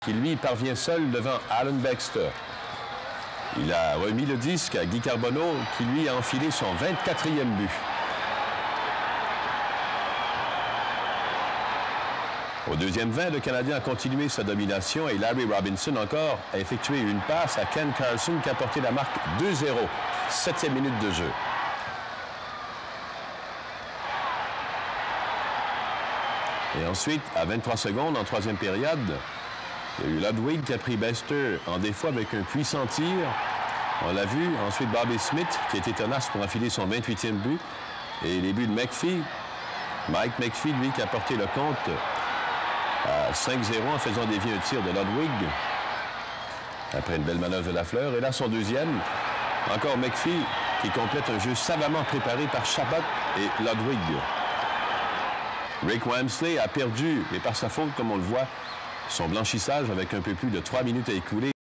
qui lui parvient seul devant Allan Bester. Il a remis le disque à Guy Carbonneau qui lui a enfilé son 24e but. Au deuxième 20, le Canadien a continué sa domination et Larry Robinson encore a effectué une passe à Ken Carlson qui a porté la marque 2-0, 7e minute de jeu. Et ensuite, à 23 secondes, en troisième période, il y a eu Ludwig qui a pris Bester en défaut avec un puissant tir. On l'a vu. Ensuite, Bobby Smith qui était tenace pour enfiler son 28e but. Et les buts de McPhee. Mike McPhee, lui, qui a porté le compte à 5-0 en faisant dévier un tir de Ludwig. Après une belle manœuvre de la fleur. Et là, son deuxième. Encore McPhee qui complète un jeu savamment préparé par Chabot et Ludwig. Rick Wamsley a perdu, mais par sa faute, comme on le voit, son blanchissage avec un peu plus de 3 minutes à écouler.